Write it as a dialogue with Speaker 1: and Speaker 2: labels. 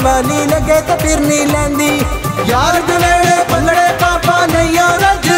Speaker 1: वाली लगे तो फिर नहीं लैंदी यार दलेड़े भंगड़े पापा नहीं रज